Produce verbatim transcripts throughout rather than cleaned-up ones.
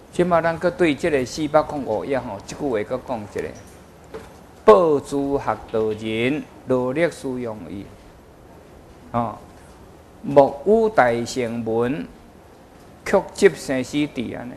即马咱搁对即个四百空五页吼，即句话搁讲一个：报诸学道人，努力使用伊。哦，木有大乘文，却集生死地安尼。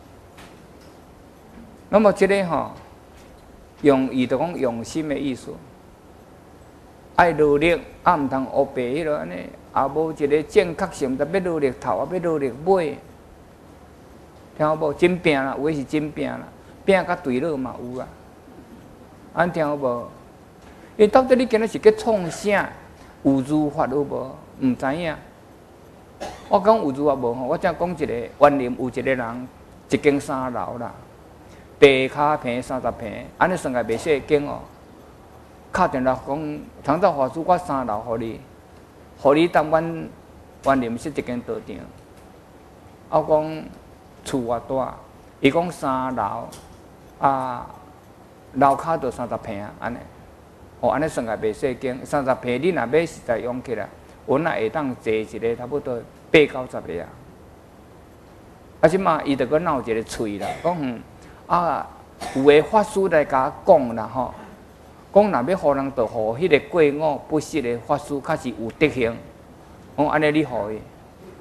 那么即个吼，用意就讲用心的意思。爱努力，啊毋通黑白迄落安尼，也无一个正确性，得要努力头，啊要努力尾。听有无？真拼啦，有诶是真拼啦，拼甲对落嘛有啊。安听有无？因为到底你今日是去创啥？有如法有无？毋知影。我讲有如法无吼，我正讲一个园林有一个人，一间三楼啦，地骹平三十平，安尼算来袂细间哦。敲电话讲，常照法师，我三楼互你，互你当阮园林设一间道场。我讲。厝偌大，伊讲三楼，啊，楼骹就三十平安尼，哦，安尼算来袂细间，三十平你若要实在用起来，阮也会当坐一个差不多八九十个啊。啊，即马伊着搁闹一个喙啦，讲嗯啊，有个法师来甲我讲啦吼，讲若要互人着互迄个过午不食的法师，较是有德行，讲安尼你互伊。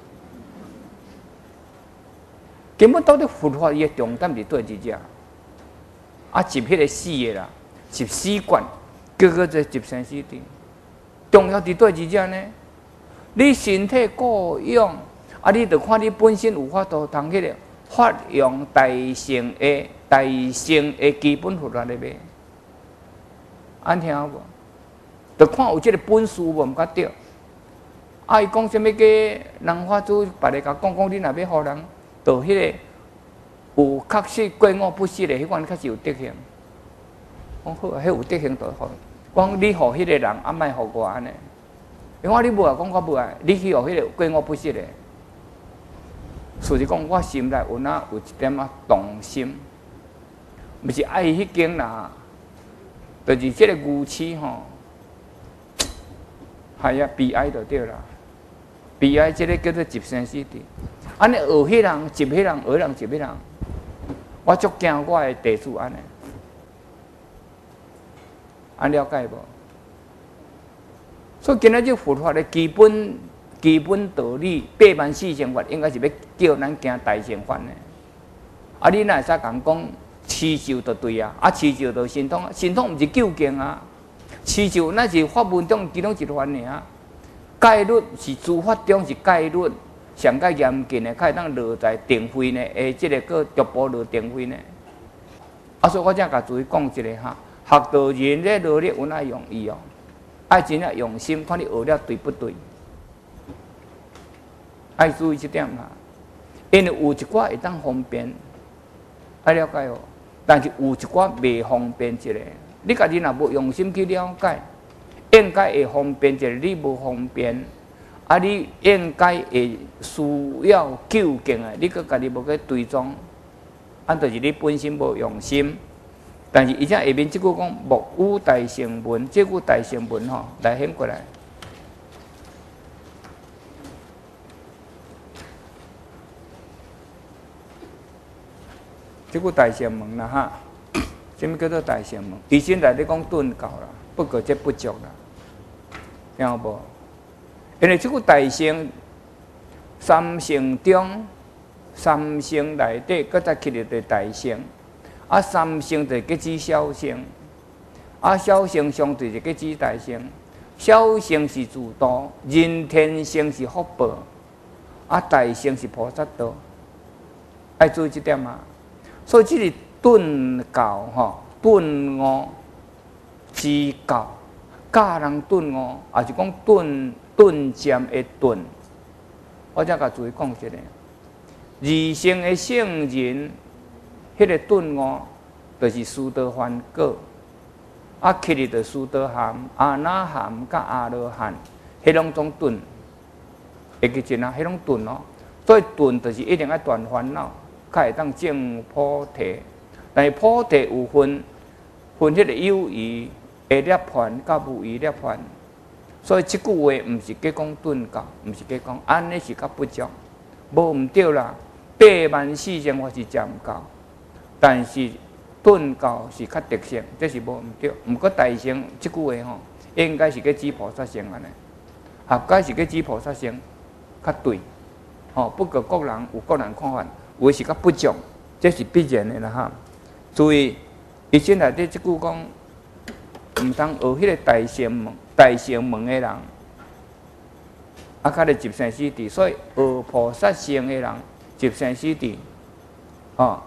根本到底佛法伊个重点是对几只？啊，集迄个死个啦，集死观，叫做做集生死地。重要伫对几只呢？你身体够用，啊，你着看你本身有法度通迄个发扬大乘的大乘的基本佛法咧呗。安听无？着看有即个本事无？毋甲对。啊，伊讲啥物个人法主，别个甲讲讲，你若要互人。就迄个有确实过午不食的，迄款确实有德行。讲好啊，迄有德行就好。讲你互迄个人，啊，莫互我安尼。因为你无啊，讲我无啊，你去互迄个过午不食的。所以讲，我心内有哪有一点啊动心，毋是爱迄间啦，就是即个牛市吼，系啊，悲哀就对啦。悲哀，即个叫做集生死地。安尼学迄人，集迄人，学人集迄人，我足惊我的弟子安尼，安了解无？所以今仔日佛法的基本基本道理，八万四千法应该是要叫咱行大乘法呢。啊，你哪会使讲讲持咒就对啊？啊，持咒就神通，神通毋是究竟啊，持咒那是法门中其中一环尔。戒律是诸法中是戒律。上较严谨的，较会当落在定慧呢，诶，即个个逐步落定慧呢。啊，所以我才甲注意讲一个哈，学道人咧努力有哪用意哦？爱真正用心，看你学了对不对？爱注意这点哈，因为有一寡会当方便，爱了解哦。但是有一寡未方便一个，你家己若无用心去了解，应该会方便一个，你无方便。啊！你应该会需要究竟的，你搁家己无去追踪，按就是你本身无用心。但是伊只下面即句讲木有大乘文，即句大乘文吼，来显过来。即句大乘文啦哈，什么叫做大乘文？以前内底讲顿教啦，不过这不足啦，听有无？因为即个大乘三乘中，三乘内底，搁再起入着大乘，啊三乘就叫指小乘，啊小乘相对就叫指大乘。小乘是自度，人天乘是福报，啊大乘是菩萨道。爱注意这点啊。所以这个顿教吼，顿悟之教，教人顿悟，也是讲顿。顿渐的顿，我才甲注意讲一个，二乘的圣人，迄个顿悟，就是殊陀梵果，啊，起哩就殊陀含、阿那含、甲阿罗汉，迄两种顿，会记真啊，迄种顿哦。所以顿就是一定要断烦恼，才会当证菩提。但是菩提有分，分迄个有余的涅槃，甲无余涅槃。所以即句话毋是假讲顿教，毋是假讲，安尼是较不足，无毋对啦。 八万四千法是占教，但是顿教是较特性，这是无毋对。毋过大乘即句话吼，应该是去指菩萨性安尼，合该是去指菩萨性较对。吼，不过各人有各人看法，有的是较不重，这是必然的啦哈。所以，伊先内底即句讲，毋通学迄个大乘门、大乘门的人。啊，较咧集生死地，所以学菩萨性的人集生死地，吼，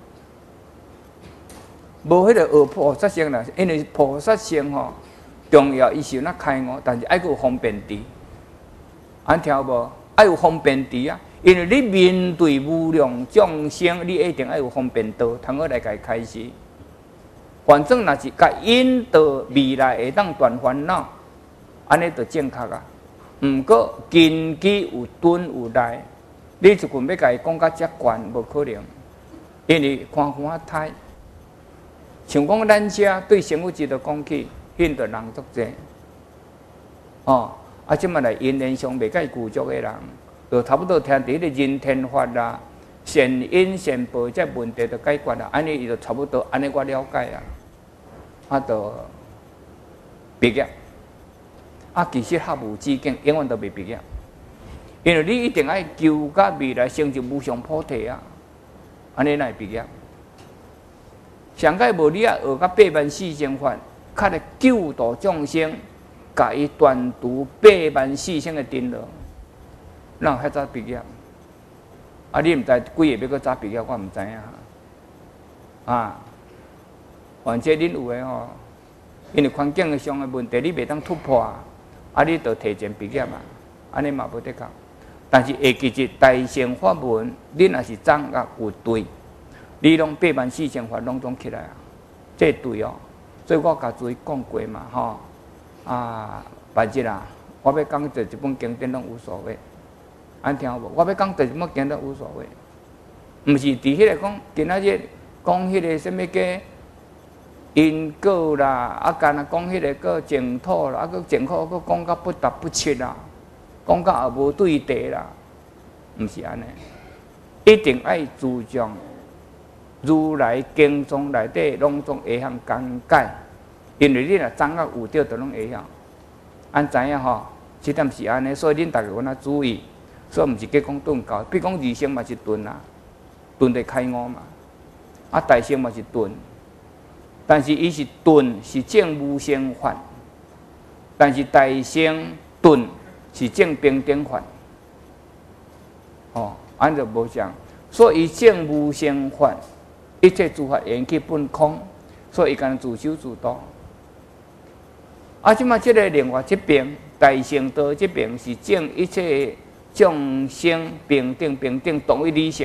无迄个学菩萨性啦，因为菩萨性吼重要，伊是有那开悟，但是爱有方便智，安听无？爱有方便智啊，因为你面对无量众生，你一定爱有方便道，通好来甲伊开示。反正若是甲引导未来会当断烦恼，安尼就正确啊。毋过根基有敦有赖，你一群要甲伊讲甲遮悬，无可能，因为看看太。像讲咱遮对生物质的讲起，迄着人足济，哦，啊，即摆来因缘上袂介具足的人，就差不多听伫迄个人天法啦、善因善报这问题就解决啦，安尼伊就差不多安尼我了解啊，啊，就毕业。啊，其实学无止境，永远都未毕业，因为你一定爱求甲未来成就无上菩提啊，安尼来毕业。上届无你啊学甲八万四千法，较来救度众生，甲伊断除八万四千的颠倒，哪有遐早毕业？啊，你毋知几个要搁早毕业，我毋知影啊。反正恁有诶吼，因为环境上的问题，你袂当突破。啊，你着提前毕业嘛，安尼嘛无得讲。但是下其实大乘法门，你若是掌握有对，你拢八万四千法拢总起来啊，这对哦。所以我甲诸位讲过嘛，吼啊，反正啦，我要讲做一本经典拢无所谓，安听无？我要讲做一本经典无所谓，毋是伫迄个讲今仔日讲迄个什物个。因果啦，啊，干那讲迄个个净土啦，啊，个净土个讲到不达不切啦，讲到也无对题啦，毋是安尼，一定爱注重如来经中内底拢总会晓讲解，因为你若掌握有着，就拢会晓。按知影吼，即点是安尼，所以恁逐个有哪注意，所以毋是计讲顿教，比如讲二乘嘛是顿啦，顿得开悟嘛，啊，大乘嘛是顿。但是伊是顿是正无生法，但是大乘顿是正平等法，哦，安就无像，所以正无生法，一切诸法缘起本空，所以伊干自修自度。啊，即马即个另外这边大乘道这边是正一切众生平等平等同一理性，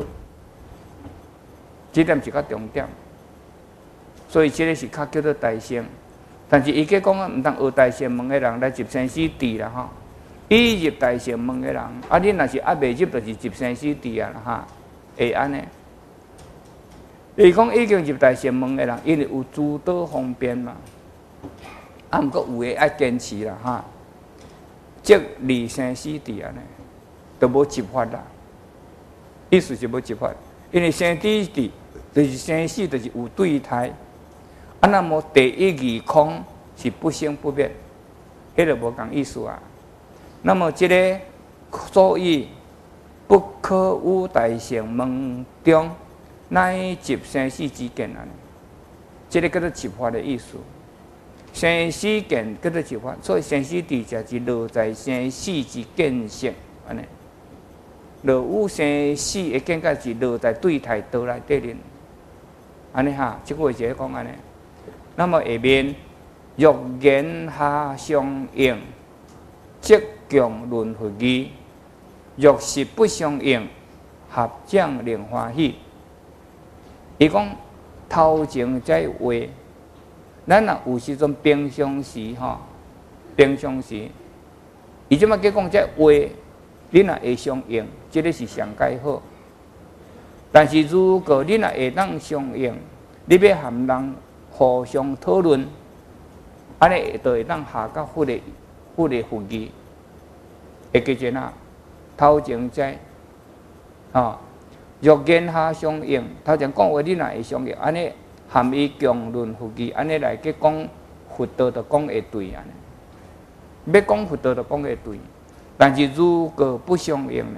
这点是较重点。所以这个是较叫做大乘，但是伊计讲啊，毋通学大乘门的人来集生死地啦吼。伊入大乘门的人，啊，恁若是还未入，就是集生死地啊啦哈，会安尼。伊讲已经入大乘门的人，因为有诸多方便嘛，啊，毋过有诶爱坚持啦哈，即离生死地安尼，都无执法啦。意思是无执法，因为生死地就是生死，就是有对待。啊，那么第一义空是不生不灭，迄个无共意思啊。那么这个所以不可有大乘门中，乃集生死之见啊。这个叫做执法的意思。生死见叫做执法，所以生死地就是落在生死之见性安尼。落有生死的见解是落在对待道内底面，安尼哈，这个就是讲安尼。那么下面欲言下相应，即共论佛义；若是不相应，合掌令欢喜。伊讲头前在话，咱若有时阵平常时吼，平常时，伊即马计讲这话，你若会相应，这个是上介好。但是如果你若会当相应，你要含人互相讨论，安尼就会当下到佛的佛的佛义。会记住呐，头前在，吼、哦， 若言下相应，头前讲话你若会相应，安尼含义强论复义，安尼来去讲佛道就讲会对安尼。要讲佛道就讲会对，但是如果不相应呢？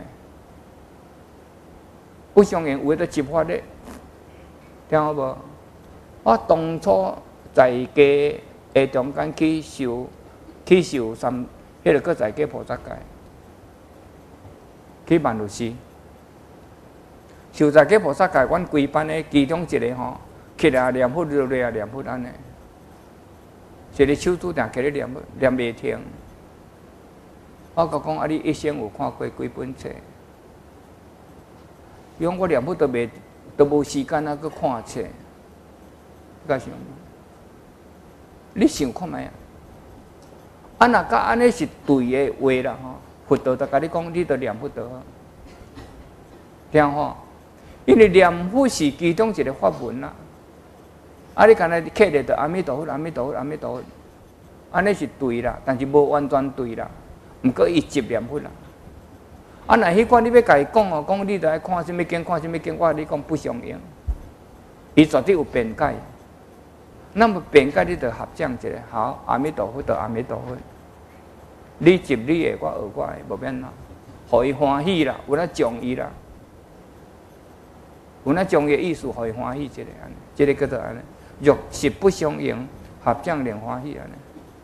不相应，有诶在执法咧，听好无？我当初在家下中间去受去受三，迄个个在家菩萨戒，去万律师。受在家菩萨戒，阮规班诶其中一个吼，起来念佛，落来念佛安尼，一个手拄定起咧念佛，念袂停。我甲讲啊，你一生有看过几本册？伊讲我念佛都袂，都无时间啊，去看册。甲想，你想看觅啊？啊，若甲安尼是对诶话啦吼，佛道就甲你讲，你着念佛就好，听吼。因为念佛是其中一个法门啦。啊，你干那刻咧着阿弥陀佛，阿弥陀佛，阿弥陀佛，安尼是对啦，但是无完全对啦。毋过伊执念佛啦。啊，若迄款你要甲伊讲哦，讲你着爱看什物经，看什物经，我你讲不相应，伊绝对有辩解。那么辩解你着合掌一下，好，阿弥陀佛着阿弥陀佛，你执你的，我学我的，无免啦，互伊欢喜啦，有那奖伊啦，有那奖伊的意思，互伊欢喜一下安尼，这个叫做安尼，若是不相应，合掌令欢喜安尼。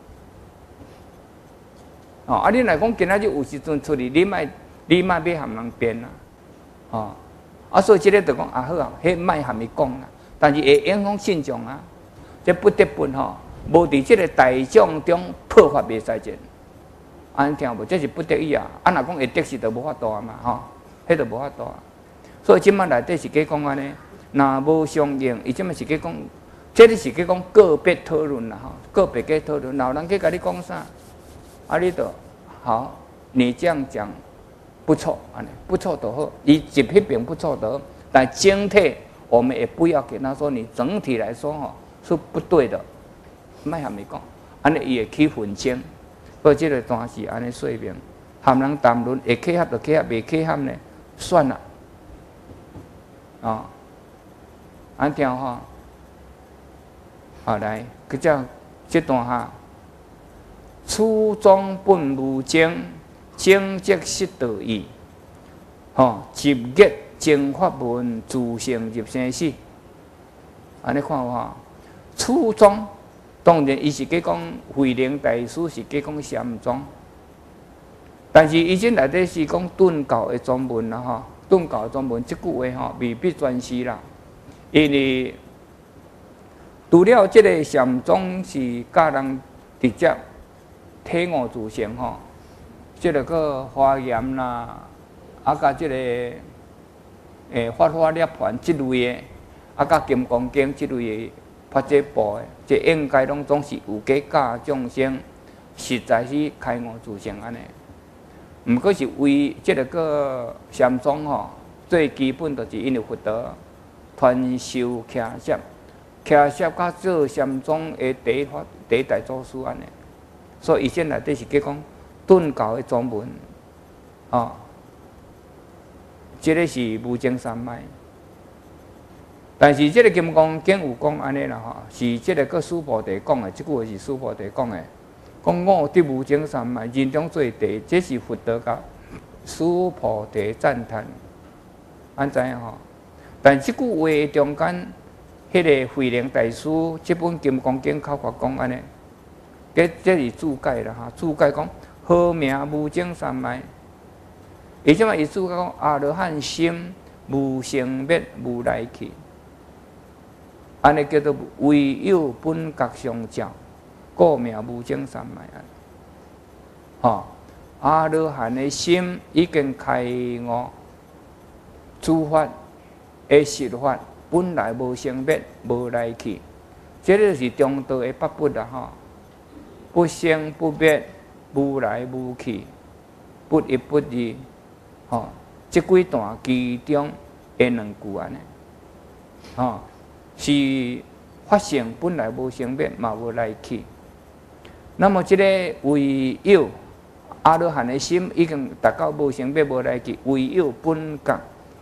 哦，啊，你若讲今仔日有时阵出去，你莫你莫要含人辩啦，哦，啊，所以即个就讲啊好啊，迄莫含伊讲啦，但是会影响信众啊。这不得不吼，无伫即个大众中破发袂使见，安听无？这是不得已啊！啊，若讲会得势，就无法度啊嘛，吼，迄就无法度啊。所以即摆内底是计讲安尼，若无相应，伊即摆是计讲，这里是计讲个别讨论啦，吼，个别计讨论。老人去甲你讲啥，啊，你就好，你这样讲不错，安尼不错就好，伊一批评不错就好，但整体我们也不要给他说，你整体来说吼。是不对的，莫含伊讲，安尼伊会起纷争，所以这个段是安尼说明，含人谈论会契合就契合，袂契合呢，算啦，啊、哦，安听吼，好来，佮只这段哈，初中本无精，精则失道义，吼、哦，集业正法文，自性入生死，安尼看有吼。初宗当然，伊是计讲慧能大师是计讲禅宗，但是伊这内底是讲顿教的宗门啦吼，顿教的宗门即句话吼未必全是啦，因为除了即个禅宗是教人直接体悟自性吼，即个个华严啦，啊甲即个诶法华涅槃即类的，啊甲金刚经即类的。发这部的，这应该拢总是有给教众生，实在是开悟自性安尼。毋过是为这个个禅宗吼，最基本就是因为佛道传授倚摄，倚摄甲做禅宗的第一法第一大祖师安尼。所以以前内底是计讲顿教的宗门，哦，这个是无精三昧。但是这个金刚经有讲安尼啦吼，是这个个苏菩提讲的，这句话是苏菩提讲的。讲我得无精三昧，人中最第，这是佛道甲苏菩提赞叹，安怎样吼？但这句话中间，迄个慧能大师这本金刚经口法讲安尼，这这是注解啦哈，注解讲好名无精三昧，而且嘛伊注解讲阿罗汉心无生灭无来去。安尼叫做唯有本觉相照，故名无精三昧啊！吼，阿罗汉的心已经开悟，诸法的实法本来无生灭，无来去，这个是中道的八不啦吼，不生不灭，无来无去，不一不二，吼，这几段其中的两句安尼，吼。是法性本来无生灭，嘛无来去。那么，这个唯有阿罗汉的心已经达到无生灭、无来去，唯有本觉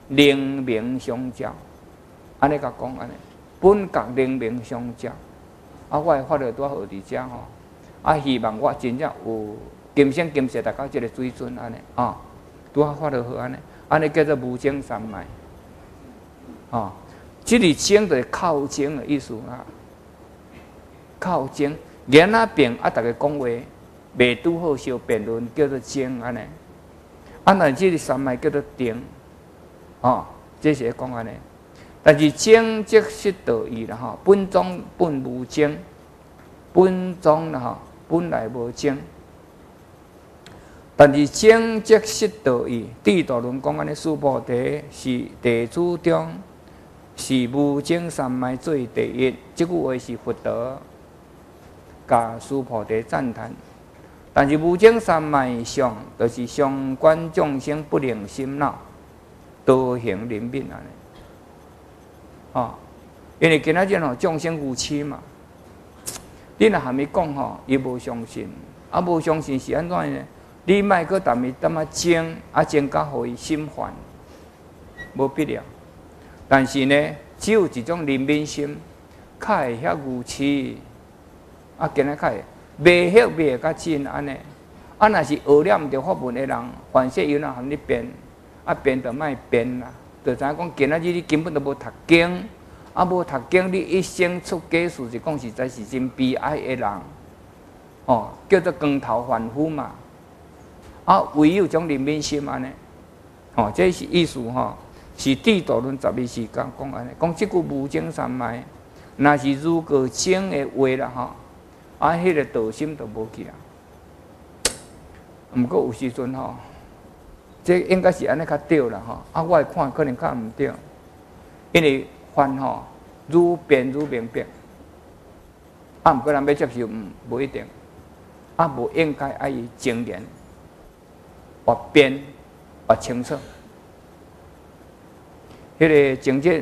灵明相照，安尼甲讲安尼，本觉灵明相照。啊，我的法律拄好伫遮吼，啊，希望我真正有今生今世达到即个水准安尼啊，拄好法律好安尼，安尼叫做无精三昧。啊，即个精就是靠精的意思啊，靠精。言啊辩啊，大家讲话未拄好相辩论，叫做精安尼。啊，那即个三昧叫做定，哦，这是讲安尼。但是精即失道义啦，吼，本宗本无精，本宗啦，吼，本来无精。但是精即失道义，地道论讲安尼，四菩提是地主中。是无精三昧最第一，这句话是佛陀甲须菩提赞叹。但是无精三昧上，就是相关众生不能心恼，多行灵敏安尼。哦，因为今仔日吼众生有痴嘛，你若含伊讲吼，伊无相信，啊无相信是安怎呢？你莫搁踮伊踮啊精，啊精甲互伊心烦，无必要。但是呢，只有一种灵敏心，较会遐愚痴，啊，今仔较会未晓未较真安尼。啊，若是学了毋着法文的人，凡事有哪含你编，啊编就莫编啦。就知影讲，今仔日你根本都无读经，啊无读经，你一生出家事，是讲实在是真悲哀的人，哦，叫做光头凡夫嘛。啊，唯有种灵敏心安尼，哦，这是意思吼。是地道论十二时间讲安尼，讲即句无精三昧，若是如果精的话啦吼，啊，迄个道心就无去啊。毋过有时阵吼，这应该是安尼较对啦吼。啊，我看可能较毋对，因为凡吼愈辩愈明白，啊，毋过人要接受，毋无一定，啊，无应该爱伊精炼，或辩或清楚。迄个情节，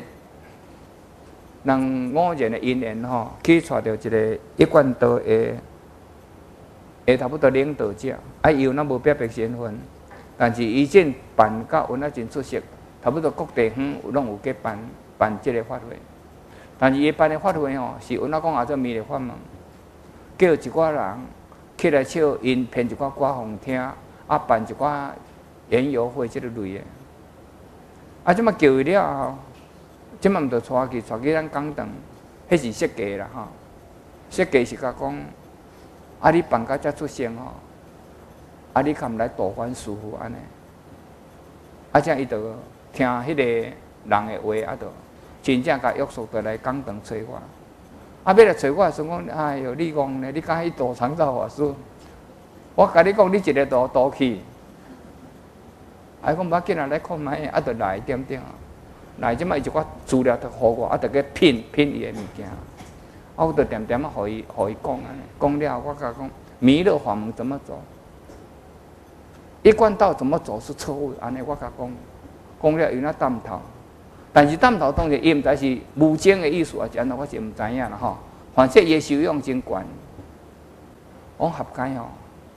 人五人的因缘吼，去带着一个一贯道的，下差不多领导者，啊，伊有那无别别身份，但是伊真办到有那真出色，差不多各地方有拢有去办办即个法会，但是伊办的法会吼，是有那讲阿做弥勒法门，叫一寡人起来唱因编一寡歌互听，啊，办一寡言游会即个类的。啊，即马叫伊了后，即马毋着带去，带去咱讲堂，迄是设计啦吼。设计是甲讲，啊，你办甲遮出声吼，啊，你敢来度阮师傅安尼，啊，这伊着听迄个人的话，啊，着真正甲约束着来讲堂找我。啊，要来找我，时讲，哎哟，你讲呢？你敢去度长照法师？我甲你讲，你一个度度去。啊！讲要紧啊，来看卖，啊，着来点点啊，来即摆一寡资料着互我，啊，着去品品伊的物件，啊，我着点点啊，互伊互伊讲安尼，讲了我甲讲弥勒法门怎么走，一贯道怎么走是错误，安尼我甲讲，讲了有那淡头，但是淡头当然伊毋知是无精的意思，还是安怎，我是毋知影啦吼。反正伊的修养真悬，我合解吼，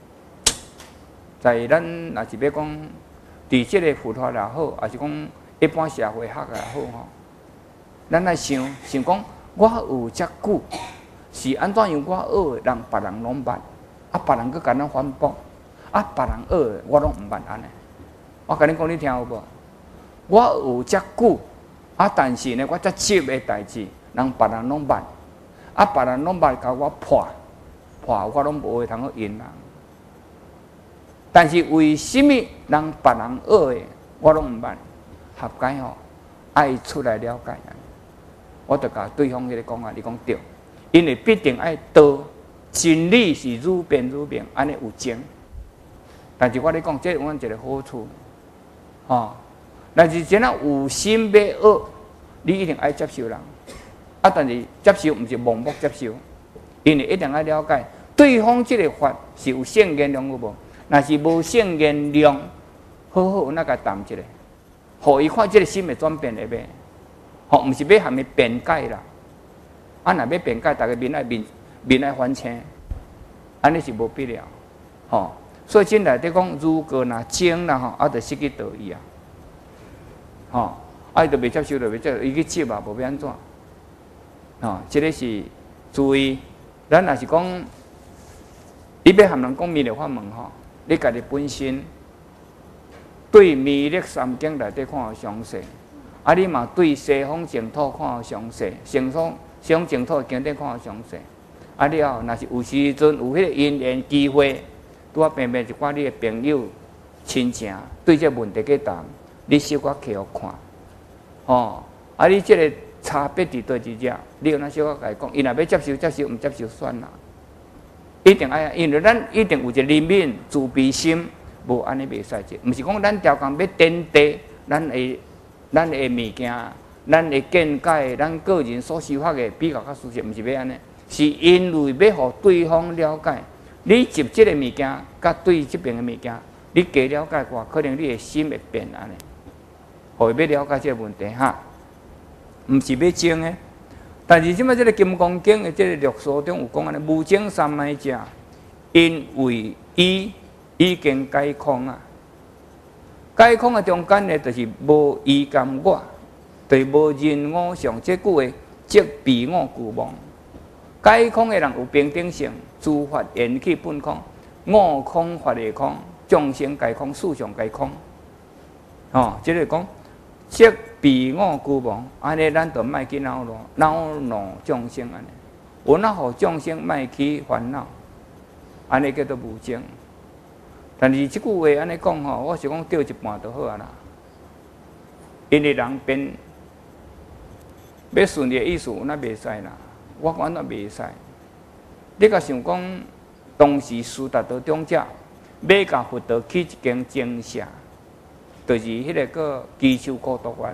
在咱若是要讲。伫即个佛法也好，还是讲一般社会学也好吼，咱来想想讲，我有遮久，是安怎样我学的，人别人拢捌，啊，别人佫甲咱反驳，啊，别人学的我拢毋捌安尼。我甲你讲，你听有无？我有遮久，啊，但是呢，我遮急的代志，人别人拢捌，啊，别人拢捌甲我破，破我拢无会通去应人。但是为什么人别人学的我拢毋捌？合解吼，爱出来了解啊！我着甲对方迄个讲啊，你讲对，因为必定爱道真理是愈辩愈明，安尼有精。但是我咧讲，这有咱一个好处，吼、哦。但是真啊有心要学，你一定爱接受人，啊，但是接受毋是盲目接受，因为一定爱了解对方即个法是有性言量有无？若是无性言量，好好那个谈一下，互伊看即个心的转变会袂？吼，毋是要含伊辩解啦。啊，若要辩解，逐个面爱面面爱反青，安尼是无必要。吼，所以真内底讲，如果若精啦吼，啊，着失去道义啊。吼。 啊，伊就袂接受，就袂接受，伊去接嘛，无要安怎？哦，这个是注意，咱若是讲，你要含人讲弥勒法门吼，你家己本身对弥勒三经内底看有详细，啊，你嘛对西方净土看有详细，西方西方净土经典看有详细，啊了，若是有时阵有迄个因缘机会，拄啊偏偏一寡你的朋友、亲情对这问题去谈，你小可摕互看，哦，啊，你这个。差别伫倒一只，你有那小可甲伊讲，伊若要接受接受，毋接受算啦。一定爱，因为咱一定有一个怜悯、慈悲心，无安尼袂使者。毋是讲咱条工要颠地，咱的咱的物件，咱的见解，咱个人所修法的比较较事实，毋是要安尼，是因为要互对方了解，你接即个物件，甲对即边的物件，你加了解过，可能你的心会变安尼，互伊要了解这个问题哈。毋是要争的，但是即摆即个《金刚经》的即个略书中有讲安尼，无争三昧者，因为伊已经解空啊。解空的中间呢，就是无依甘我，就是无人我相。这句话即彼我俱忘。解空的人有平等性，诸法缘起本空，我空法的空，众生解空，事上解空。哦，即个讲。即彼我俱忘，安尼咱就莫去恼怒，恼怒众生安尼，有哪互众生莫去烦恼，安尼叫做无争。但是即句话安尼讲吼，我是讲对一半就好啊啦。因为人变要顺你的意思，那袂使啦，我讲那袂使。你甲想讲，当时苏达道中者要甲佛陀起一间精舍。就是迄个个基修高度湾，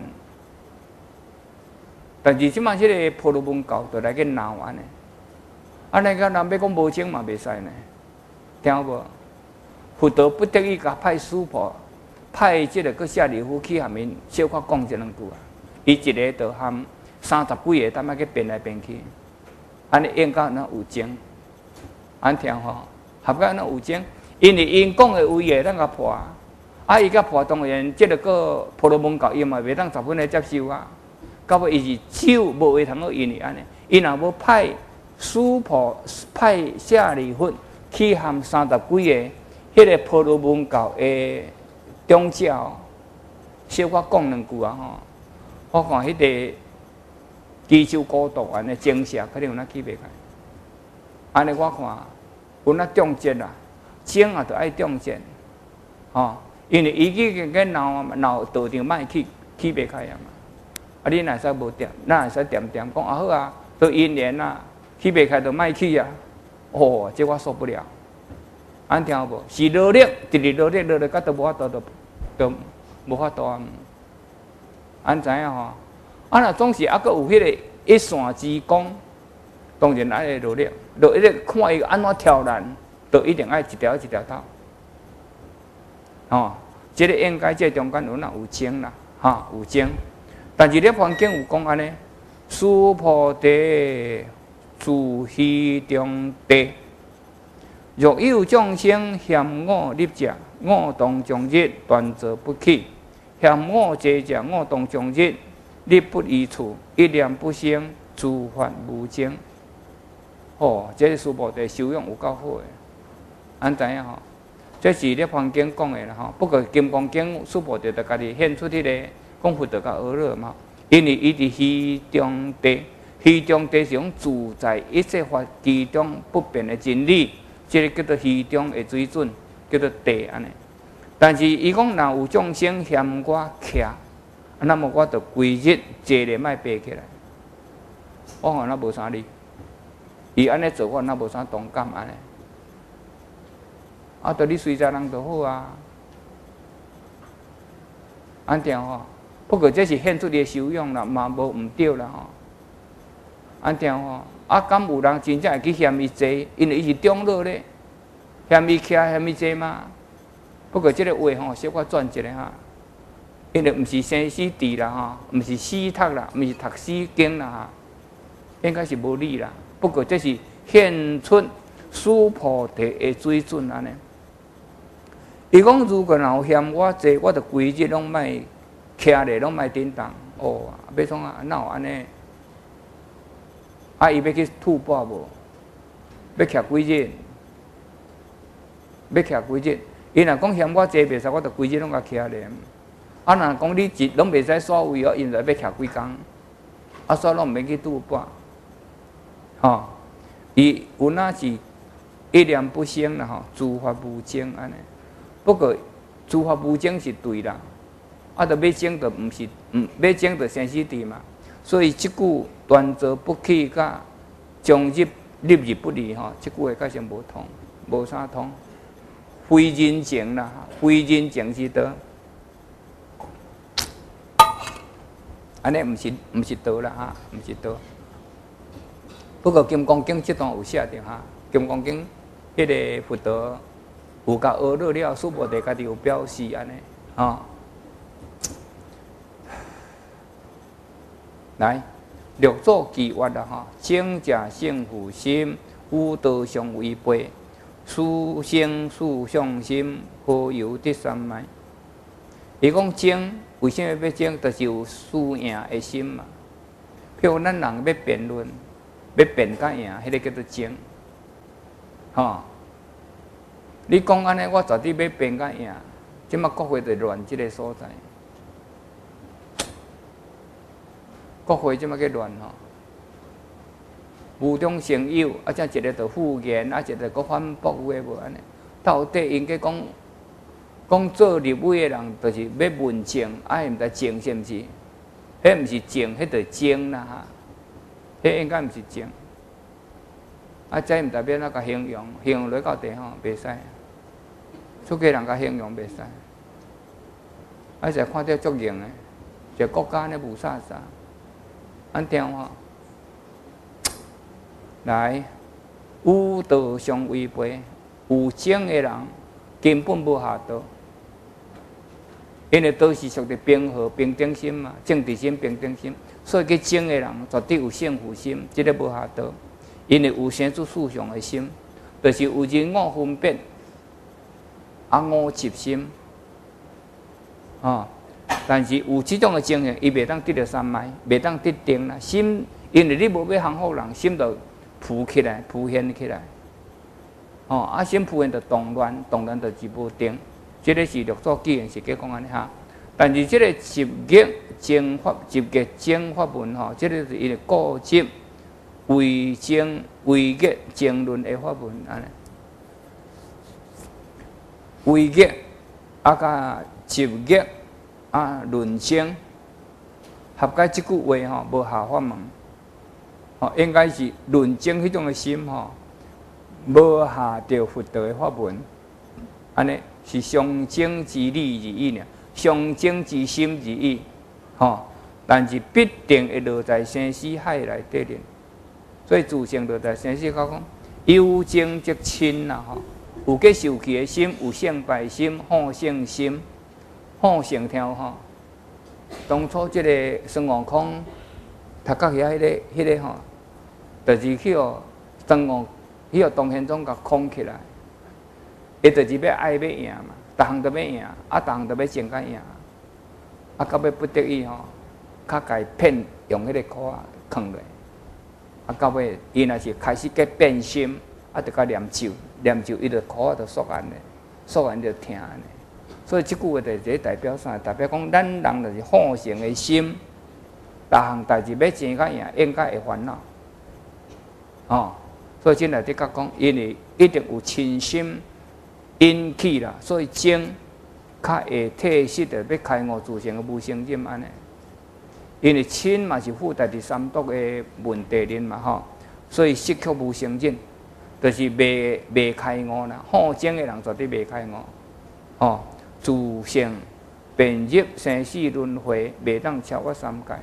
但是即马迄个婆罗门教就来去闹安尼，安尼个人要讲无情嘛袂使呢，听有无？佛陀不得已甲派师婆，派即个个舍利弗去下面小可讲一两句啊，伊一个就含三十几个，他妈去变来变去，安尼应该那有情，安听吼，合个那有情，因为因讲的有嘢，咱甲破。啊！伊甲破当然，即个个婆罗门教伊嘛袂当十分来接受啊。到尾伊是手无话通好因为安尼，伊若要派师婆派舍利弗去含三十几个迄个婆罗门教的宗教，小可讲两句啊吼。我看迄个基修高度安尼精舍，可能有哪起袂开。安尼我看有哪重节啦，精啊，就爱重节，吼。因为伊去个闹闹道场卖去起袂开啊嘛，啊你若使无点，咱会使点点讲啊好啊，都因缘啊，起袂开就卖去啊，哦，这我受不了，安听无？是努力，一直努力努力，甲都无法度，都都无法度啊，安知影吼？啊若总是还佫有迄个一线之光，当然爱努力，就一直看伊安怎挑战，就一定爱一条一条头。哦，即、这个应该这中间有哪有争啦，哈有争，但是咧环境有讲安尼，殊菩提自虚中地，若有众生嫌我立者，我当将日断则不起；嫌我坐者，我当将日立不移处，一念不生，诸法无争。哦，这个殊菩提修养有够好诶，安知影吼？这是咧环境讲的啦吼，不过《金刚经》师菩提就家己显出迄个讲佛陀甲阿罗嘛，因为伊伫虚中地，虚中地是种自在一切法其中不变的真理，这个叫做虚中的水准，叫做地安尼。但是伊讲若有众生嫌我徛，那么我就规日坐咧莫爬起来，我看那无啥理，伊安尼做我那无啥同感安尼。啊，对你随在人就好啊，安定吼。不过这是显出你的修养啦，嘛无毋对啦吼。安定吼，啊，敢有人真正会去嫌伊坐，因为伊是中乐咧，嫌伊徛嫌伊坐嘛。不过这个话吼，小可转一下哈，因为毋是生死地啦吼，毋是死读啦，毋是读死经啦哈，应该是无理啦。不过这是显出殊菩提的水准安尼。伊讲如果若有嫌我坐，我着规日拢莫徛咧，拢莫叮当， 哦，要创啊，哪有安尼？啊，伊要去吐蕃无？要徛几日？要徛几日？伊若讲嫌我坐袂使，我着规日拢甲徛咧。啊，若讲你一拢袂使所谓哦，因就要徛几工，啊，所以拢毋免去吐蕃。吼，伊有哪是一念不生啦？吼，诸法无争安尼。不过诸法无争是对啦，啊，着要争着毋是，毋要争着生死地嘛。所以即句断则不去，甲将入立日不离吼，即句话较先无通，无啥通。非人情啦，非人情是道，安尼毋是毋是道啦哈，毋是道。不过《金刚经》这段有写着哈，《金刚经》迄个佛陀有甲学了了，苏婆地家己有表示安尼，吼。来，六祖记曰啦吼，正者性负心，无道相违背，思生思相心，何由得三昧？伊讲争，为什么要争？就是有输赢的心嘛。譬如咱人要辩论，要辩甲赢，迄个叫做争。吼，你讲安尼，我绝对要辩甲赢，即马国会就乱即个所在。国会即马个乱吼，无中生有，啊，则一个就复言，啊，一个搁反驳，有诶无安尼？到底应该讲讲做立委诶人，就是要问政，啊，毋知政是毋是？迄毋是政，迄就争啦哈。迄应该毋是政。啊，这毋代表那个形容，形容落到地吼袂使，出家人甲形容袂使。啊，就看到足型诶，一个国家安尼无啥啥。安听吼，来，有道相违背，有争的人根本无下道，因为道是属于平和平等心嘛，政治心平等心，所以去争的人绝对有胜负心，这个无下道，因为有生出思想的心，就是有人我分别，啊我执心，啊。但是有这种的情形，伊袂当得到三昧，袂当得定啦。心，因为你无要降服人，心就浮起来、浮现起来。哦，啊，心浮现就动乱，动乱就是无定。这个是六祖既然是计讲安尼哈。但是这个集结正法、集结正法文吼，这个是伊个固执为正为结正论的法文安尼。为结啊，甲集结。啊，论证合解即句话吼，无下法门，吼应该是论证迄种的心吼，无下着佛道的法门，安尼是上证之理而已呢，上证之心而已，吼，但是必定会落在生死海内底咧，所以自性落在生死海讲，有情即亲啦吼，有计受气的心，有胜败心，好胜心。好成条吼，当初即个孙悟空，读到遐迄个、迄个吼，就是去哦，孙悟，去哦，唐玄宗甲控起来，伊就是要爱要赢嘛，逐项都要赢，啊，逐项都要争甲赢，啊，到尾不得已吼，较家骗用迄个箍啊藏落，啊，到尾伊若是开始计变心，啊，就甲念咒，念咒伊就箍啊就缩完咧，缩完就疼咧。所以即句话就是代表啥？代表讲咱人就是好胜的心，逐项代志要争甲赢，应该会烦恼。哦，所以真来伫甲讲，因为一定有亲心引起啦，所以争较会体实的要开悟自性的无生忍安尼。因为亲嘛是附带第三毒的问题人嘛吼，所以失去无生忍，就是未未开悟啦。好争的人绝对未开悟，哦。自性变入生死轮回，袂当超过三界。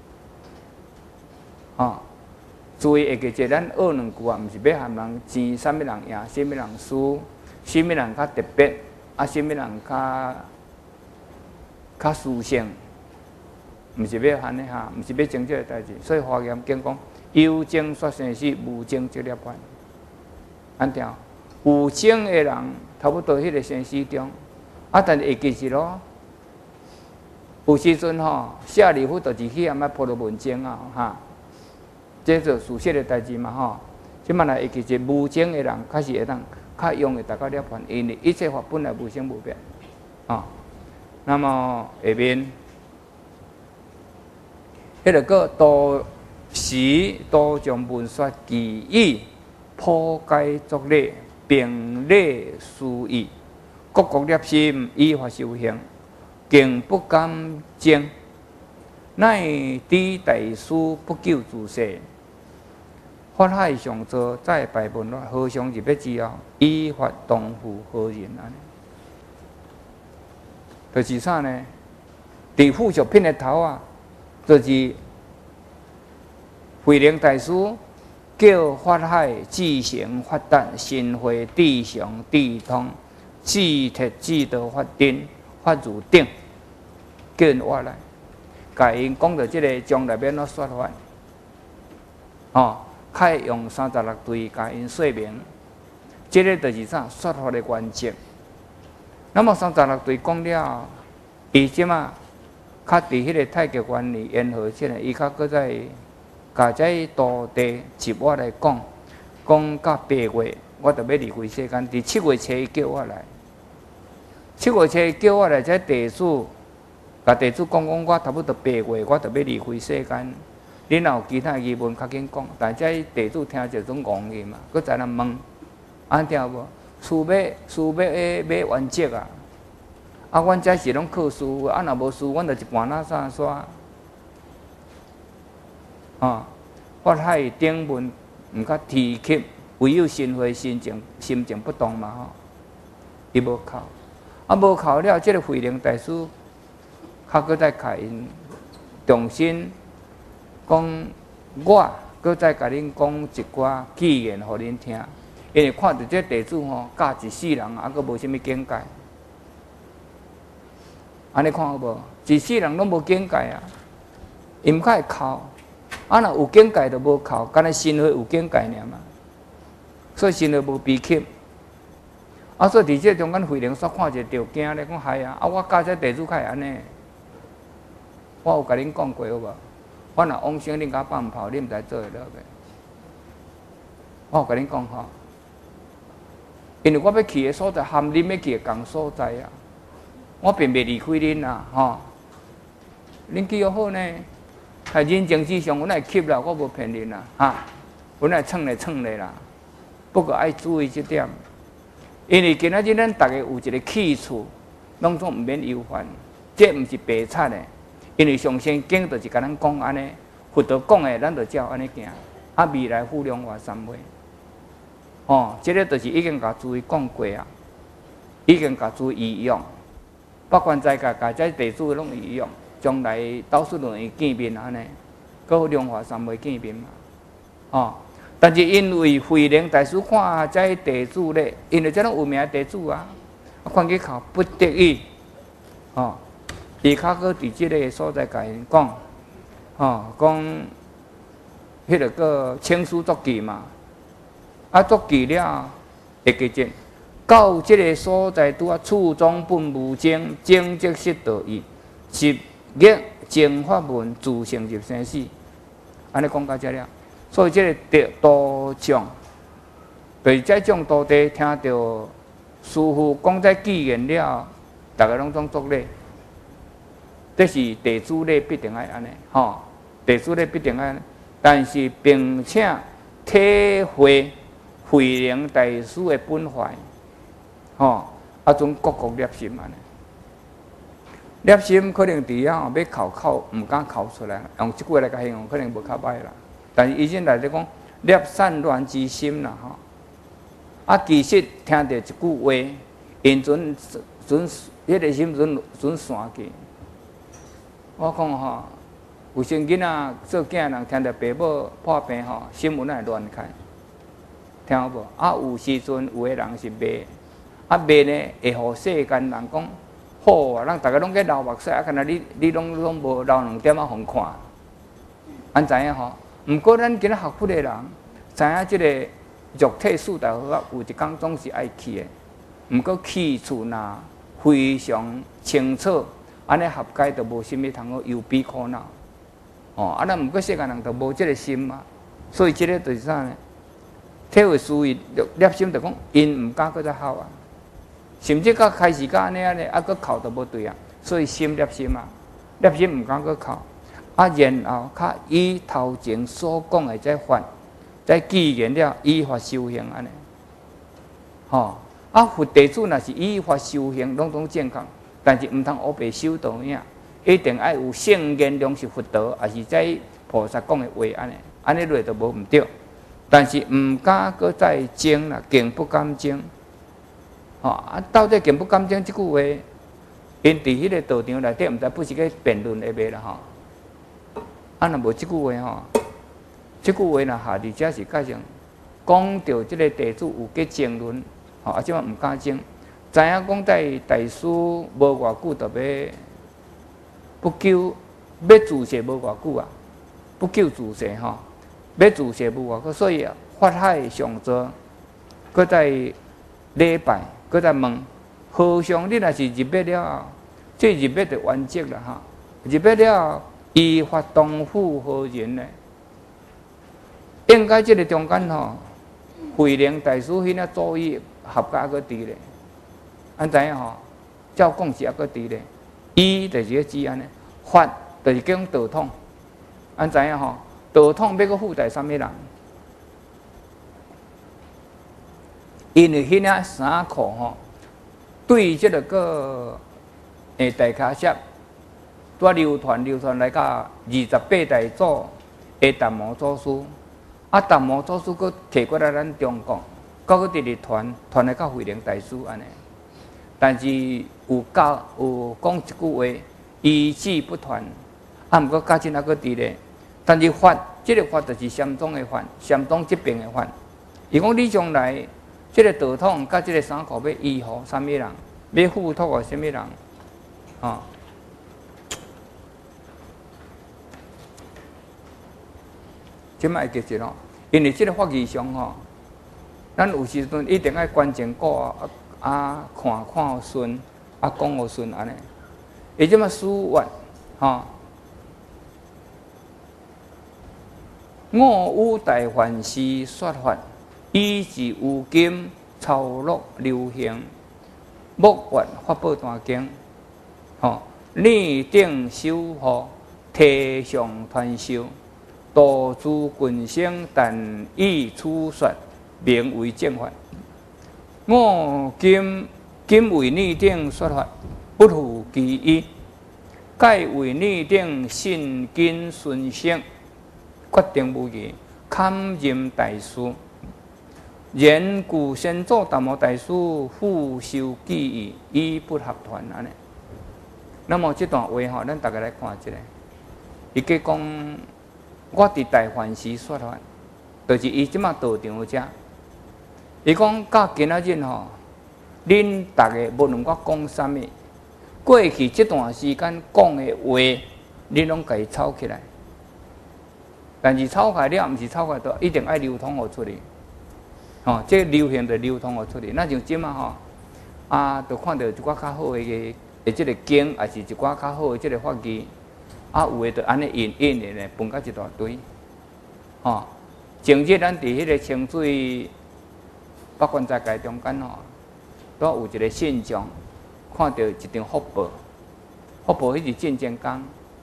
啊，注意会记者，咱学两句啊，毋是要含人争，啥物人赢，啥物人输，啥物人较特别，啊，啥物人较较殊胜，毋是要安尼哈，毋是要争这个代志。所以华严经讲，有争说生死，无争则涅槃。安条有争的人，差不多迄个生死中。啊，但是会记住咯， 有时阵吼，舍利弗就是去暗捌婆罗门经啊，哈，这就事实的代志嘛吼。即摆来，其实无情的人，开始会当较容易达到涅槃，因为一切法本来无生无变啊。那么下面，迄个个多时多将文说记忆破解作例，并列思议，各国立心依法修行，竟不敢争，乃知大师不救自世。法海上座再拜问话，和尚入灭之后，依法同赴何人安？就是啥呢？伫附属品的头啊，就是慧能大师叫法海自成法达，心会地上地通，智铁智道法定，法如定，叫因活来，甲因讲到即个将来要怎说法，哦。开用三十六对甲因说明，这个就是啥说法的原则。那么三十六对讲了，伊即嘛，较伫迄个太极原理沿河即个，伊较搁再甲这道地接我来讲，讲到八月，我就要离开世间。伫七月初伊叫我来，七月初伊叫我来，这地主甲地主讲讲，我差不多八月，我就要离开世间。恁若有其他疑问，较紧讲。但这地主听这种戆去嘛，佮在那问，安听无？厝要厝要诶买完结啊！啊，阮这是拢靠书，啊，若无书，阮就一半拉沙刷。啊，法海顶文毋较提及，唯有心会心情心情不动嘛吼，伊无考，啊无考了，即、这个慧能大师，较搁再开因重新。讲我，搁再甲恁讲一寡语言，互恁听。因为看到这地主吼，教一世人，啊，搁无啥物境界。安尼看好无？一世人拢无境界啊，伊毋较会哭。啊，若有境界就无哭，干那心会有境界尔嘛。所以心会无悲泣。啊，所以伫这中间，慧能煞看者着惊咧，讲嗨啊！啊，我教这地主较会安尼。我有甲恁讲过好无？我若往生，恁甲放炮，恁毋知做会落袂？我有甲恁讲吼，因为我要去的所在，含恁要去的共所在啊，我并袂离开恁啊，吼。恁记好呢，在人情之上，阮会吸啦，我无骗恁啦，哈，阮会蹭咧蹭咧啦。不过爱注意这点，因为今仔日咱逐个有一个去处，拢总毋免忧烦，这毋是白贼的。因为上先经就是甲咱讲安尼，佛陀讲的，咱就照安尼行。啊，未来富量话三昧，哦，这个就是已经甲诸位讲过啊，已经甲诸位移用，不管在甲甲这地主拢移用，将来到处轮伊见面安尼，搁量化三昧见面嘛，哦。但是因为慧能大师看这地主咧，因为这种有名的地主啊，看去靠不得已，哦。伊较搁伫即个所在，甲因讲，吼、哦，讲迄个个清书作记嘛，啊作记了，会记证，到即个所在拄啊，处中本无精，精即失道义，十业正法门，自性入生死，安尼讲到遮了。所以即个道道场，就是这种道地，听到师父讲这语言了，大家拢总作礼。这是地主咧必定爱安尼，吼，地主咧必定爱安尼，但是并且体会慧能大师的本怀，吼，啊种各国立心安尼，立心可能伫遐要考考毋敢考出来，用即句话来甲形容，可能无较歹啦。但是以前来咧讲，立善乱之心啦，吼，啊其实听到一句话，因阵阵迄个心阵阵散去。我讲吼，有些囡仔做囝人听到爸母破病吼，心门会乱开，听有无？啊，有时阵有个人是骂，啊骂呢会互世间人讲好啊，咱大家拢计流目屎，啊，敢若你你拢拢无流两点仔互看，安知影吼？毋过咱今仔学佛的人，知影即个肉体四大好啊，有一工总是爱去的，毋过去处若非常清楚。 安尼合解就无甚物通好忧悲苦恼。哦，啊，咱毋过世间人就无即个心嘛，所以即个就是啥呢？体会思维摄心就讲，因毋敢搁再孝啊，甚至到开始到安尼安尼，啊，搁哭都无对啊，所以心摄心啊，摄心毋敢搁哭，啊，然后较以头前所讲的再法，再记言了依法修行安尼，吼，啊，佛弟子若是依法修行，拢拢健康，但是毋通乌白修道呀，一定爱有圣言量是佛道，也是在菩萨讲的话安尼，安尼落都无毋对。但是毋敢搁再争啦，更不敢争。吼、哦、啊，到底更不敢争即句话，因伫迄个道场内底，毋知不是个辩论的袂啦吼。啊，若无即句话吼，即句话若下伫遮是介绍讲到即个弟子有计争论，吼、哦、啊，即摆毋敢争，知影讲在大师无偌久就要不久要自世无偌久啊，不久自世吼。要自世无偌久，所以法海上座，搁在礼拜，搁在问和尚，你若是入灭了，这入灭就完结了哈。入灭了，依法同赴何人呢？应该这个中间吼，慧能大师迄领主意合格还搁伫咧，安知影吼？照讲是还搁伫咧，依就是个指安尼，法就是讲道统，安知影吼？道统要搁附带啥物人？因为迄领衫裤吼，对即个个诶大卡舍，拄流传流传来到二十八代祖诶达摩祖师，啊达摩祖师搁摕过来咱中国，搁搁直直传传来到慧能大师安尼。但是有教有讲一句话，一字不传，啊毋过家真还搁伫咧。但是法，即、这个法就是禅宗的法，禅宗这边的法。伊讲你将来即、这个道统甲即个衫裤要依乎啥物人，要付托互啥物人，啊？即摆会记一咯，因为即个法义上吼，咱有时阵一定爱关键顾啊啊看看互顺，啊讲互顺安尼。伊即摆书法，吼。我有大梵师说法，以是有今超落流行，莫怨法宝单经。吼，立定修护，提倡传授，道诸群生，但以处说，名为正法。我今今为立定说法，不负其意，盖为立定信根顺性。决定无疑，堪任大师。然故先祖达摩大师复修记忆，以不合团安尼。那么这段话吼，咱大家来看一下。伊计讲，我伫大梵时说法，就是伊即马道场遮。伊讲到今仔日吼，恁大家无论我讲啥物，过去这段时间讲的话，恁拢家己抄起来。但是抄开了，毋是抄开到一定爱流通互出去，吼、哦，这流行就流通互出去。那像即马吼，啊，就看到一寡较好诶诶，即个经，也是一寡较好诶即个法义，啊，有诶就安尼印印诶咧，分甲一大堆，吼、哦。前日咱伫迄个清水北关斋街中间吼，都有一个信众，看到一张福报，福报迄是进前讲，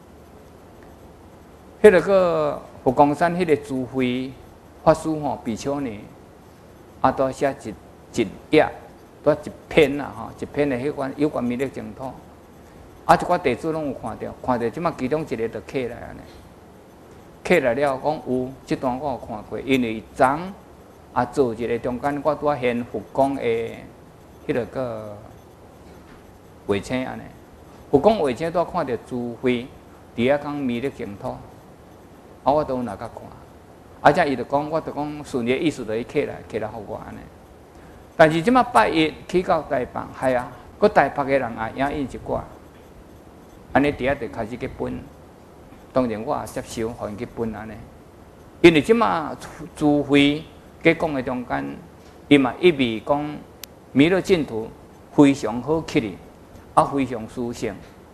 迄、那个个。佛光山迄个智慧法师吼，比丘尼，啊，都写一一页，都一篇啦吼，一篇的迄款有关弥勒净土，啊，一寡弟子拢有看到，看到即马其中一个就刻来安尼，刻来了讲有，即段我有看过，因为昨啊做一个中间我拄啊现佛光的迄个个画册安尼，佛光画册拄看到智慧，伫遐讲弥勒净土。啊，我都有哪甲看，啊，则伊就讲，我就讲顺着意思就去刻来，刻来互我安尼。但是即马拜一去到台北，系啊，佮台北个人也影印一寡，安尼伫遐就开始去分。当然我也接受，互因去分安尼。因为即马智慧佮讲的中间，伊嘛一味讲弥勒净土非常好刻哩，啊非常殊胜，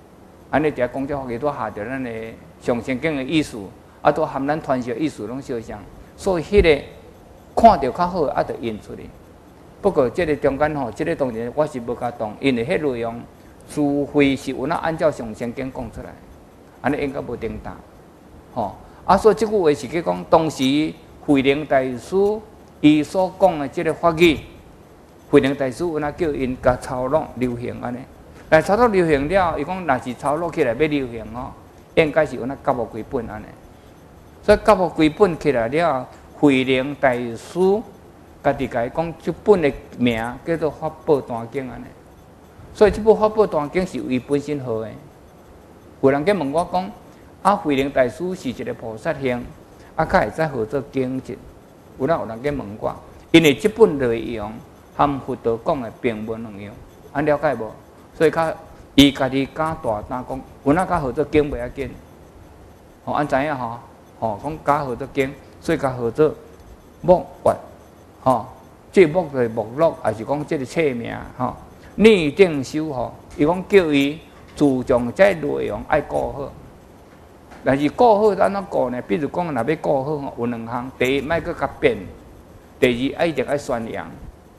安尼伫讲这法语都下着咱的上圣经的意思，啊，都含咱传授意思拢相像，所以迄个看着较好，啊，就印出来。不过这个中间吼，这个当然我是无甲动，因为迄内容，除非是有那按照上圣经讲出来，安尼应该无定当，吼。啊，所以这句话是去讲当时慧能大师伊所讲的这个法语，慧能大师有那叫因甲抄录流行安尼。但抄录流行了，伊讲若是抄录起来要流行吼，应该是有那九无几本安尼。所以九无几本起来了，慧能大师家己甲伊讲，这本的名叫做《法宝坛经》安尼。所以这部《法宝坛经》是伊本身号的。有人去问我讲，啊，慧能大师是一个菩萨行，啊，较会使号做经籍。有哪有人去问我，因为这本内容和佛道讲的并无两样，安了解无？所以较伊家己敢大胆讲，有哪较号做经袂要紧，吼，安知影吼？吼，讲假号做经，所以假号做目月，吼，这目就是目录，还是讲这个册名，吼，拟定修吼，伊讲叫伊注重这内容爱顾好，但是顾好安怎顾呢？比如讲，若要顾好吼，有两项，第一，莫搁甲变；第二，一定爱宣扬。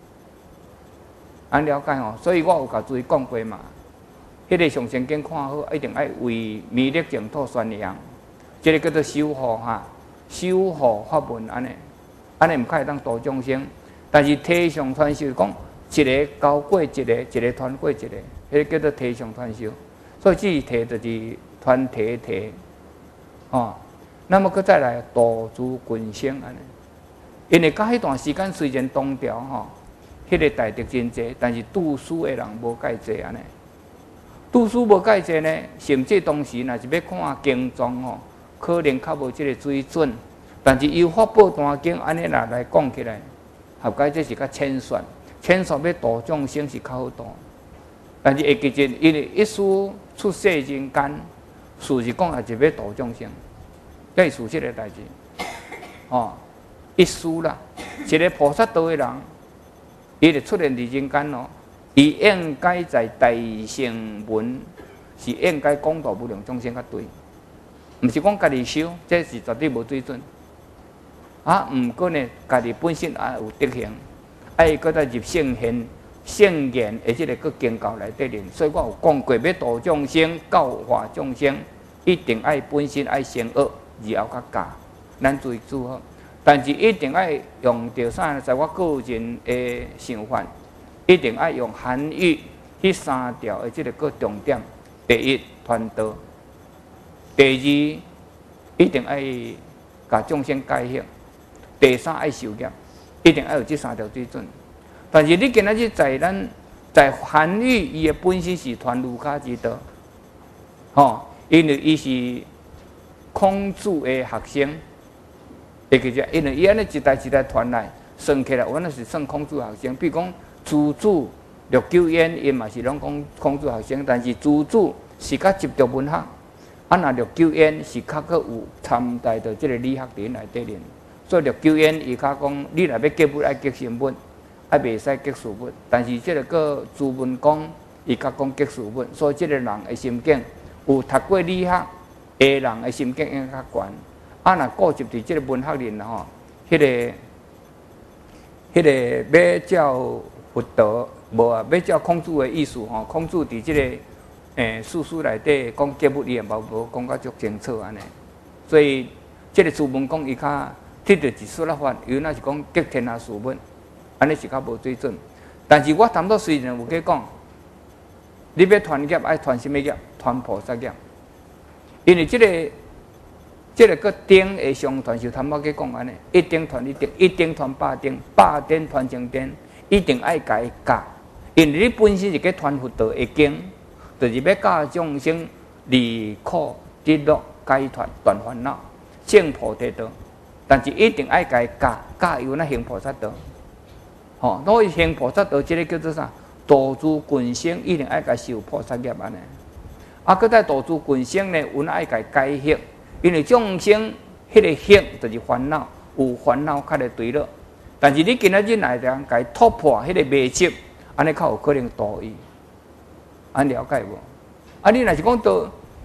安了解吼，所以我有甲注意讲过嘛。迄个上圣经看好，一定爱为弥勒净土宣扬。这个叫做修护哈，修护法文安尼，安尼毋可以当度众生。但是提倡传授讲，一个交过一个，一个传过一个，迄个叫做提倡传授。所以这提就是传提提，哦。那么佮再来度诸群生安尼，因为到迄段时间虽然东调吼。迄个大德真济，但是读书的人无介济安尼。读书无介济呢，甚至当时若是要看经藏吼，可能较无即个水准。但是以法宝坛经安尼来来讲起来，合解这是较浅显，浅显要度众生是较好度。但是会记住，因为一书出世人间，事实讲也是要度众生，这是事实的代志。哦，一书啦，一个菩萨道的人。伊就出现伫人间咯，伊应该在大乘文是应该讲道无量众生较对，毋是讲家己修，这是绝对无水准。啊，毋过呢，家己本身也有德行，爱搁再入圣贤、圣言的即个个经教内底面，所以我有讲过，要度众生、教化众生，一定爱本身爱先学，然后较教，咱注意注好。但是一定爱用着啥？在我个人的想法，一定爱用韩语迄三条的即个个重点：第一，传道；第二，一定爱甲众生解释；第三，爱修业，一定爱有这三条水准。但是你今仔日在咱在韩语，伊的本身是传儒家之道，吼，因为伊是孔子的学生。会记住，因为伊安尼一代一代传来，算起来，我那是算孔子学生。比如讲，朱子、陆九渊，因嘛是拢讲孔子学生，但是朱子是较执着文学，啊，那陆九渊是较个有参带着即个理学伫内底面。所以陆九渊伊较讲，你若要结物爱结成物，爱袂使结事物。但是即个个朱文公，伊较讲结事物，所以即个人的心境有读过理学的人的心境应该较悬。啊，若顾及伫即个文学人吼，迄、那个、迄、那个要照佛道，无啊，要照孔子的意思吼。孔子伫即个诶史书内底讲结物，伊也无无讲甲足清楚安尼。所以即个朱文公伊较摕着一说啦法，伊那是讲结天下事物，安尼是较无水准。但是我谈到虽然有去讲，你要传业爱传什么业？传菩萨业，因为即、这个。即个个顶会上传授，谈我去讲安尼，一顶传一顶，一顶传百顶，百顶传千顶，一定爱家教。因为你本身是去传佛道的经，就是要教众生离苦得乐、解脱断烦恼、证菩提道。但是一定爱家教，教有那行菩萨道。吼、哦，所以行菩萨道，即个叫做啥？度诸群生，一定爱家受菩萨业安尼。啊，搁再度诸群生呢，有那爱家解释。因为众生迄个行就是烦恼，有烦恼较会对了。但是你今仔日来人甲伊突破迄个迷执，安尼较有可能度伊，安了解无？啊，你若是讲到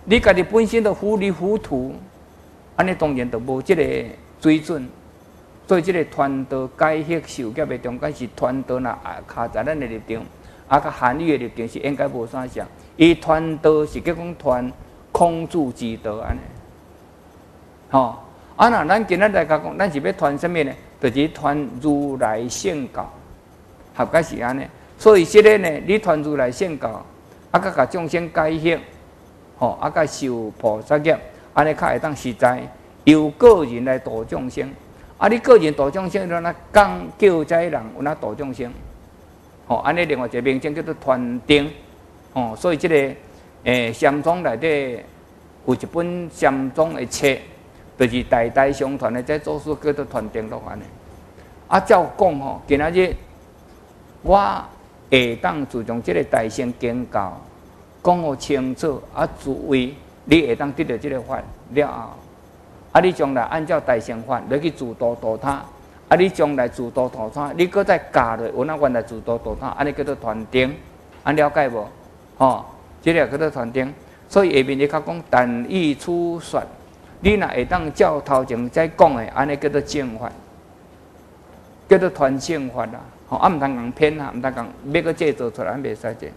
你家己本身都糊里糊涂，安尼当然就无即个水准。所以即个传道改革受业的中间是传道呐，卡在咱的立场，啊，甲汉语的立场是应该无啥像。伊传道是叫讲传孔子之道安尼，吼。啊，那咱今仔来讲，咱是要传什么呢？就是传如来圣教，合解是安尼。所以即个呢，你传如来圣教，啊，甲甲众生改革，吼，啊，甲受菩萨业，安尼较会当实在由个人来度众生。啊！你个人度众生，就那讲救灾人，有那度众生，吼、哦，安尼另外一个名称叫做传灯，哦，所以这个诶禅宗内底有一本禅宗的册，就是代代相传的，这祖师叫做传灯录安尼。啊，照讲吼，今仔日我会当自从这个大乘经教讲好清楚，啊，诸位你会当得到这个法了后。啊！你将来按照大乘法来去自度度他，啊！你将来自度度他，你搁再加落有那原来自度度他，安尼叫做传灯，安了解无？吼，这个叫做传灯。所以下面你较讲但意出说，你若会当照头前再讲的，安尼叫做正法，叫做传正法啦。吼，啊，毋通讲偏啊，毋通讲要搁制造出来，袂使这。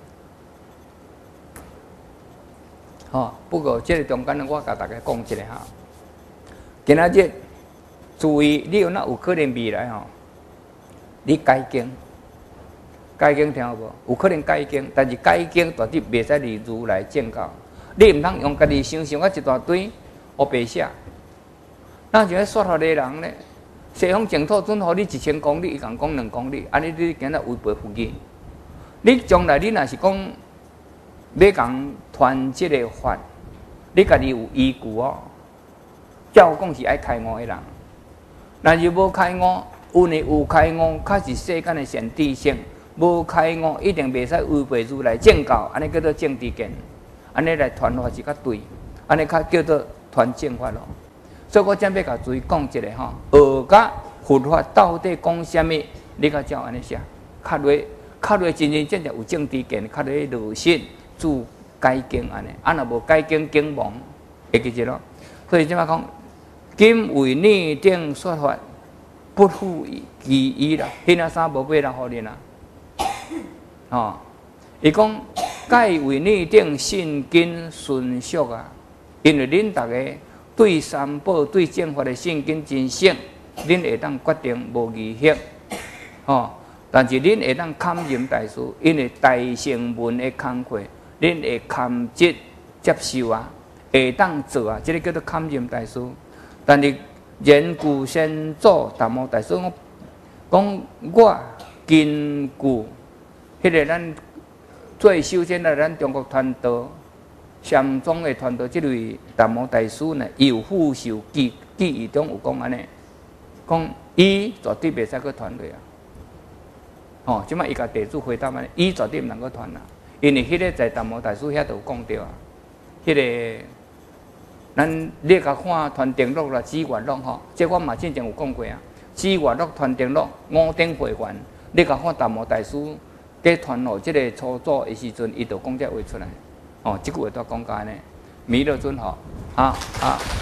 吼，不过这个中间我甲大家讲一下哈。今仔日注意，你有那有可能未来吼，你改经，改经听有无？有可能改经，但是改经绝对袂使离如来正教。你毋通用家己想象啊一大堆黑白写，那就说互个人咧。西方净土准互你一千公里，伊共讲两公里，安尼你今仔违背佛经。你将来你若是讲要共传即个法，你家己有依据哦。照讲是爱开悟的人，但是无开悟，有呢有开悟，较是世间的善知识；无开悟，一定袂使违背如来正教，安尼叫做正知见，安尼来传法是较对，安尼较叫做传正法咯。所以我今要甲注意讲一下吼，学甲佛法到底讲什么？你甲照安尼写，较落较落真真正正有正知见，较落落实自改经安尼，啊若无改经经亡，会记住咯。所以即摆讲。今为逆定说法，不负其意啦。迄那三无买啦，互恁啦。哦，伊讲改为逆定信根顺续啊，因为恁大家对三宝、对正法的信根真实，恁会当决定无疑惑。哦，但是恁会当堪任大师，因为大乘文的工课，恁会堪接接受啊，会当做啊，这个叫做堪任大师。但是言故先祖达摩大师讲，讲我根据迄个咱最首先的咱中国传道禅宗的传道，这位达摩大师呢，有复受记记忆中有讲安尼，讲伊绝对袂使去传落啊。哦，即摆伊甲弟子回答安尼，伊绝对毋能够传啦，因为迄个在达摩大师遐就有讲着啊，迄、那个。咱你甲看传定录啦、指月录吼，这我嘛之前有讲过啊。指月录、传定录、五顶会员，你甲看达摩大师在传互即个初祖的时阵，伊就讲这话出来。哦，即句话都讲甲安尼，弥勒尊吼，啊啊。